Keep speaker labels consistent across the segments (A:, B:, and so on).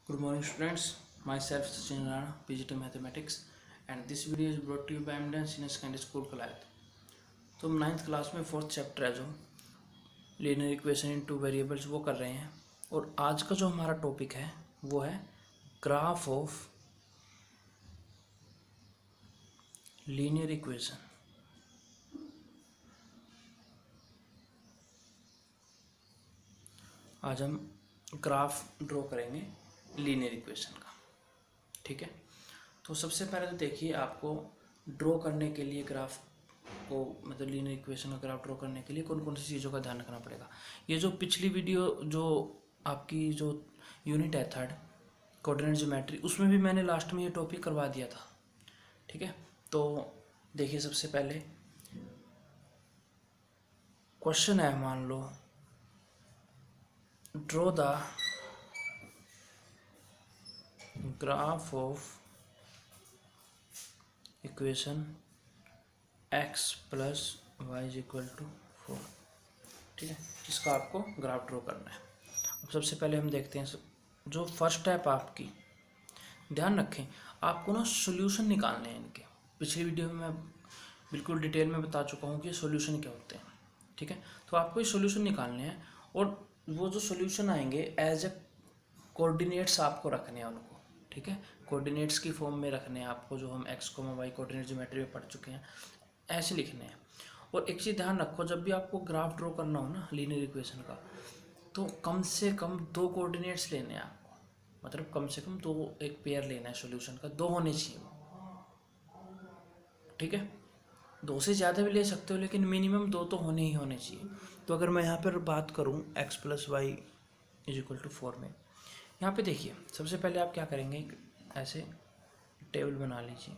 A: Good morning students, myself Sachin Rana, PGT Mathematics, and this video is brought to you by Amden Senior Secondary School Kalayat। तो हम 9th class में 4th chapter है जो linear equation in two variables वो कर रहे हैं। और आज का जो हमारा टॉपिक है वो है ग्राफ ऑफ लीनियर इक्वेशन। आज हम ग्राफ ड्रॉ करेंगे लीनियर इक्वेशन का, ठीक है। तो सबसे पहले तो देखिए, आपको ड्रॉ करने के लिए ग्राफ को मतलब लीनियर इक्वेशन का ग्राफ ड्रॉ करने के लिए कौन कौन सी चीज़ों का ध्यान रखना पड़ेगा। ये जो पिछली वीडियो जो आपकी जो यूनिट है थर्ड कोऑर्डिनेट ज्योमेट्री, उसमें भी मैंने लास्ट में ये टॉपिक करवा दिया था, ठीक है। तो देखिए, सबसे पहले क्वेश्चन है, मान लो draw the graph of equation x plus Y is equal to 4, ठीक है। इसका आपको ग्राफ ड्रॉ करना है। अब सबसे पहले हम देखते हैं जो फर्स्ट स्टेप आपकी, ध्यान रखें आपको ना सॉल्यूशन निकालने हैं इनके। पिछली वीडियो में मैं बिल्कुल डिटेल में बता चुका हूँ कि सॉल्यूशन क्या होते हैं, ठीक है। तो आपको ये सॉल्यूशन निकालने हैं और वो जो सॉल्यूशन आएंगे एज ए कोऑर्डिनेट्स आपको रखने हैं उनको, ठीक है। कोऑर्डिनेट्स की फॉर्म में रखने हैं आपको, जो हम x, y कोऑर्डिनेट ज्योमेट्री में पढ़ चुके हैं, ऐसे लिखने हैं। और एक चीज़ ध्यान रखो, जब भी आपको ग्राफ ड्रॉ करना हो ना लीनियर इक्वेशन का, तो कम से कम 2 कोऑर्डिनेट्स लेने हैं आपको, मतलब कम से कम 2 एक पेयर लेना है सॉल्यूशन का, 2 होने चाहिए, ठीक है। 2 से ज़्यादा भी ले सकते हो, लेकिन मिनिमम 2 तो होने ही होने चाहिए। तो अगर मैं यहाँ पर बात करूँ x plus Y is equal to 4 में, यहाँ पे देखिए सबसे पहले आप क्या करेंगे, ऐसे टेबल बना लीजिए।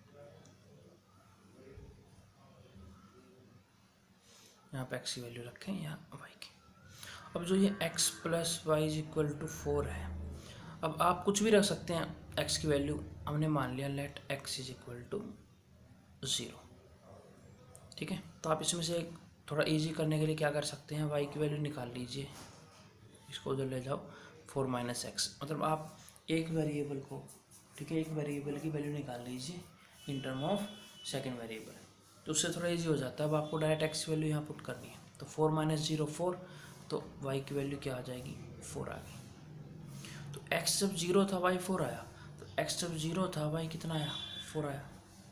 A: यहाँ पे x की वैल्यू रखें, यहाँ y की। अब जो ये x plus Y is equal to 4 है, अब आप कुछ भी रख सकते हैं। x की वैल्यू हमने मान लिया let x is equal to 0, ठीक है। तो आप इसमें से थोड़ा इजी करने के लिए क्या कर सकते हैं, y की वैल्यू निकाल लीजिए, इसको उधर ले जाओ, 4 माइनस एक्स, मतलब आप एक वेरिएबल को, ठीक है, एक वेरिएबल की वैल्यू निकाल लीजिए in term of second variable, तो उससे थोड़ा इजी हो जाता है। अब आपको डायरेक्ट एक्स की वैल्यू यहाँ पुट करनी है, तो 4 माइनस 0 4, तो y की वैल्यू क्या आ जाएगी, 4 आ गई। तो x जब 0 था y 4 आया, तो x जब 0 था y कितना आया, 4 आया,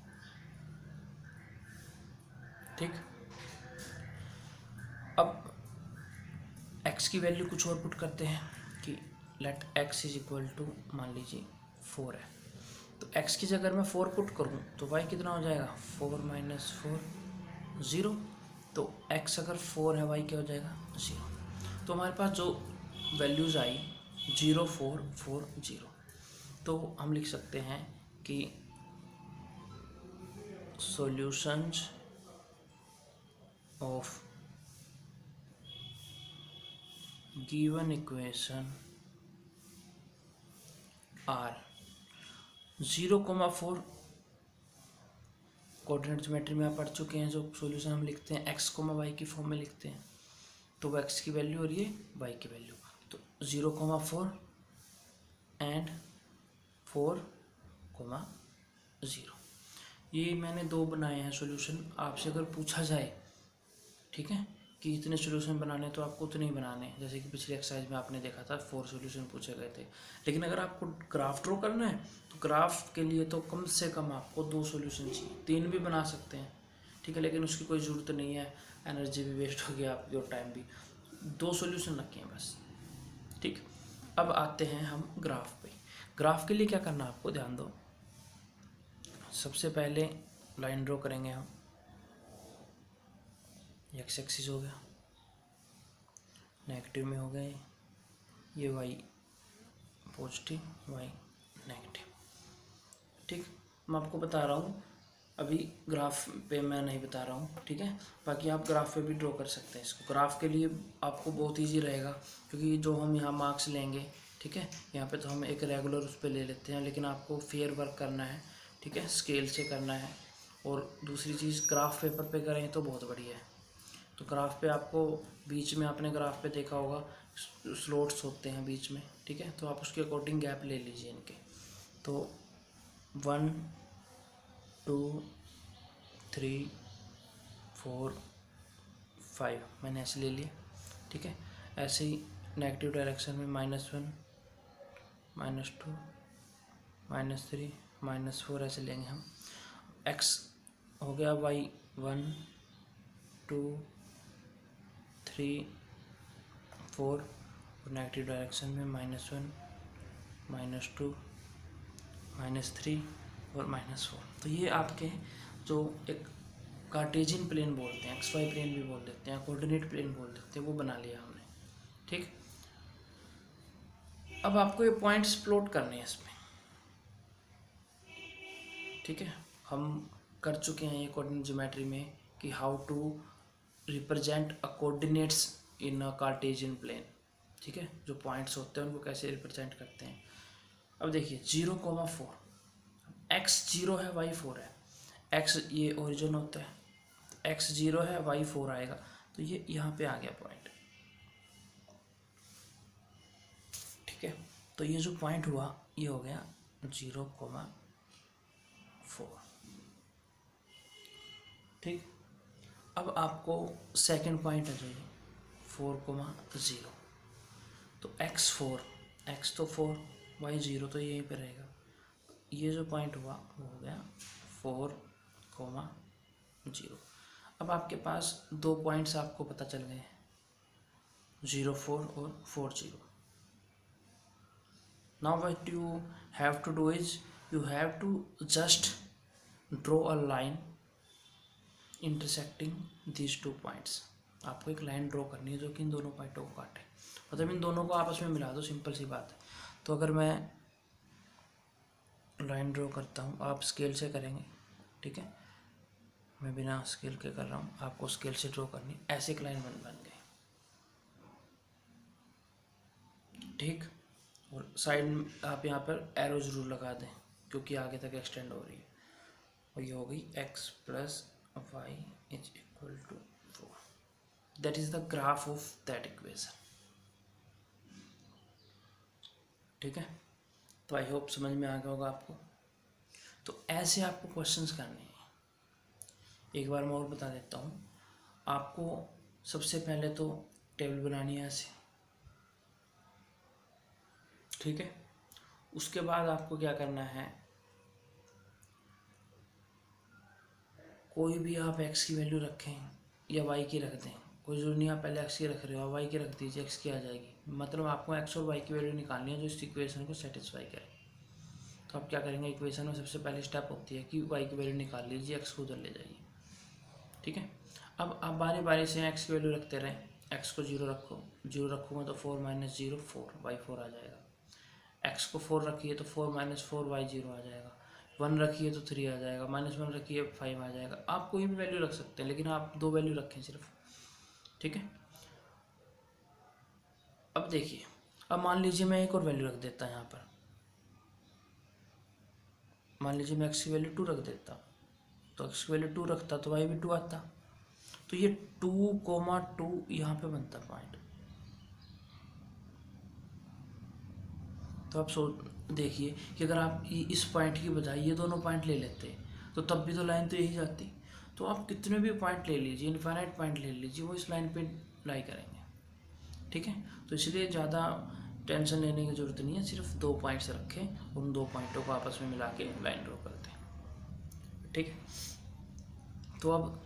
A: ठीक। अब x की वैल्यू कुछ और पुट करते हैं कि let x is equal to, मान लीजिए 4 है, तो x की जगह मैं 4 पुट करूँ तो y कितना हो जाएगा, 4 माइनस 4 0, तो x अगर 4 है y क्या हो जाएगा, 0। तो हमारे पास जो वैल्यूज़ आई 0 4 4 0, तो हम लिख सकते हैं कि solutions of given equation are 0,4 coordinate geometry में आप पढ़ चुके हैं। जो सॉल्यूशन हम लिखते हैं x, y की फॉर्म में लिखते हैं, तो वो x की वैल्यू और ये y की वैल्यू, तो 0,4 एंड 4,0। ये मैंने 2 बनाए हैं सॉल्यूशन। आपसे अगर पूछा जाए, ठीक है, कि इतने सॉल्यूशन बनाने, तो आपको उतने ही बनाने हैं, जैसे कि पिछले एक्सरसाइज में आपने देखा था 4 सॉल्यूशन पूछे गए थे। लेकिन अगर आपको ग्राफ ड्रॉ करना है, तो ग्राफ के लिए तो कम से कम आपको 2 सॉल्यूशन चाहिए, 3 भी बना सकते हैं, ठीक है, लेकिन उसकी कोई ज़रूरत नहीं है, एनर्जी भी वेस्ट होगी आपकी और टाइम भी। 2 सॉल्यूशन रखें बस, ठीक। अब आते हैं हम ग्राफ पे। ग्राफ के लिए क्या करना है आपको, ध्यान दो। सबसे पहले लाइन ड्रॉ करेंगे हम, एक्स एक्सिस हो गया, नेगेटिव में हो गए, ये वाई पॉजिटिव, वाई नेगेटिव, ठीक। मैं आपको बता रहा हूँ, अभी ग्राफ पे मैं नहीं बता रहा हूँ, ठीक है। बाकी आप ग्राफ पे भी ड्रॉ कर सकते हैं इसको। ग्राफ के लिए आपको बहुत इजी रहेगा, क्योंकि जो हम यहाँ मार्क्स लेंगे, ठीक है, यहाँ पे तो हम एक रेगुलर उस पर ले लेते हैं, लेकिन आपको फेयर वर्क करना है, ठीक है, स्केल से करना है। और दूसरी चीज़, ग्राफ पेपर पे करें तो बहुत बढ़िया है। तो ग्राफ पे आपको बीच में आपने ग्राफ पे देखा होगा स्लॉट्स होते हैं बीच में, ठीक है, तो आप उसके अकॉर्डिंग गैप ले लीजिए इनके। तो 1 2 3 4 5 मैंने ऐसे ले लिया, ठीक है। ऐसे ही नेगेटिव डायरेक्शन में -1 -2 -3 -4 ऐसे लेंगे हम। x हो गया y 1 2 3 4 और नेगेटिव डायरेक्शन में -1 -2 -3 और -4। तो ये आपके जो एक कार्टेशियन प्लेन बोलते हैं, XY प्लेन भी बोल देते हैं, कोऑर्डिनेट प्लेन बोल देते हैं, वो बना लिया हमने, ठीक। अब आपको ये पॉइंट्स प्लॉट करने हैं इसमें, ठीक है। हम कर चुके हैं ये कोऑर्डिनेट ज्योमेट्री में कि how to represent a coordinates in a Cartesian plane, ठीक है। जो पॉइंट्स होते हैं उनको कैसे रिप्रेजेंट करते हैं। अब देखिए 0,4, x 0 है, y 4 है, x ये ओरिजिन होता है, x 0 है, y 4 आएगा, तो ये यहाँ पे आ गया पॉइंट, ठीक है। तो ये जो पॉइंट हुआ ये हो गया 0,4, ठीक। अब आपको सेकंड पॉइंट आ जाइए 4,0, तो x4, x तो 4, y 0 तो यहीं पे रहेगा। ये जो पॉइंट हुआ वो हो गया 4,0। अब आपके पास दो पॉइंट्स आपको पता चल गए हैं, 0,4 और 4,0। Now what you have to do is you have to just draw a line intersecting these two points। आपको एक लाइन ड्रॉ करनी है जो कि इन दोनों पॉइंटों को काटे, मतलब इन दोनों को आपस में मिला दो, सिंपल सी बात है। तो अगर मैं लाइन ड्रॉ करता हूँ, आप स्केल से करेंगे, ठीक है, मैं बिना स्केल के कर रहा हूँ, आपको स्केल से ड्रॉ करनी, ऐसे एक लाइन बन गई, ठीक। और साइड में आप यहाँ पर एरो जरूर लगा दें क्योंकि आगे तक एक्सटेंड हो रही है, और ये हो गई x + y = 4। That is the graph of that equation, ठीक है। तो आई होप समझ में आ गया होगा आपको। तो ऐसे आपको क्वेश्चंस करने हैं। एक बार मैं और बता देता हूँ आपको। सबसे पहले तो टेबल बनानी है ऐसे, ठीक है। उसके बाद आपको क्या करना है, कोई भी आप x की वैल्यू रखें या y की रख दें, कोई जरूरी नहीं आप पहले x की रख रहे हो, y की रख दीजिए, x की आ जाएगी। मतलब आपको x और y की वैल्यू निकालनी है जो इस इक्वेशन को सेटिस्फाई करे। तो आप क्या करेंगे, इक्वेशन में सबसे पहले स्टेप होती है कि y की वैल्यू निकाल लीजिए, x को उधर ले जाइए, ठीक है। अब आप बारी बारी से x की वैल्यू रखते रहें, x को 0 रखो, 0 रखूँगा तो 4 - 0 4, y 4 आ जाएगा। x को 4 रखिए तो 4 - 4 y 0 आ जाएगा। 1 रखिए तो 3 आ जाएगा, -1 रखिए 5 आ जाएगा। आप कोई भी वैल्यू रख सकते हैं, लेकिन आप दो वैल्यू रखें सिर्फ, ठीक है। अब देखिए, अब मान लीजिए मैं एक और वैल्यू रख देता यहाँ पर, मान लीजिए मैं x की वैल्यू 2 रख देता, तो x की वैल्यू 2 रखता तो y भी 2 आता। तो ये 2,2 यहाँ पे बनता पॉइंट। तो आप देखिए कि अगर आप इस पॉइंट की बजाय ये दोनों पॉइंट ले लेते तो तब भी तो लाइन तो यही जाती। तो आप कितने भी पॉइंट ले लीजिए, इनफाइनाइट पॉइंट ले लीजिए, वो इस लाइन पे लाई करेंगे, ठीक है। तो इसलिए ज़्यादा टेंशन लेने की ज़रूरत नहीं है, सिर्फ दो पॉइंट्स रखें, उन दो पॉइंटों को आपस में मिला के लाइन ड्रॉ कर दें, ठीक है। तो अब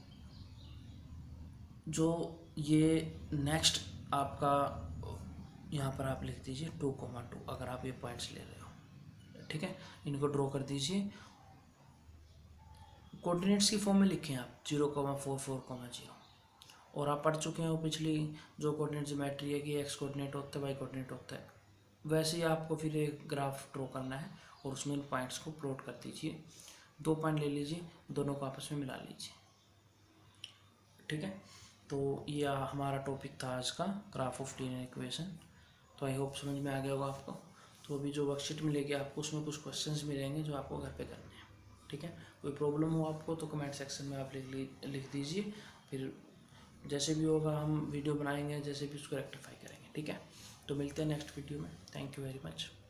A: जो ये नेक्स्ट आपका यहाँ पर आप लिख दीजिए 2,2 अगर आप ये पॉइंट्स ले रहे हो, ठीक है। इनको ड्रॉ कर दीजिए, कोऑर्डिनेट्स की फॉर्म में लिखें आप 0,44,0। और आप पढ़ चुके हो पिछली जो कोऑर्डिनेट ज्योमेट्री है कि x कोऑर्डिनेट होता है, y कोऑर्डिनेट होता है। वैसे ही आपको फिर एक ग्राफ ड्रॉ करना है और उसमें इन पॉइंट्स को प्लॉट कर दीजिए। दो पॉइंट ले लीजिए, दोनों को आपस में मिला लीजिए, ठीक है। तो ये हमारा टॉपिक था आज का, ग्राफ ऑफ लीनियर इक्वेशन। तो आई होप समझ में आ गया होगा आपको। तो अभी जो वर्कशीट मिलेगी आपको, उसमें कुछ क्वेश्चंस मिलेंगे जो आपको घर पे करने हैं, ठीक है। कोई प्रॉब्लम हो आपको तो कमेंट सेक्शन में आप लिख दीजिए, फिर जैसे भी होगा हम वीडियो बनाएंगे, जैसे भी उसको रेक्टिफाई करेंगे। ठीक है। तो मिलते हैं नेक्स्ट वीडियो में। Thank you very much.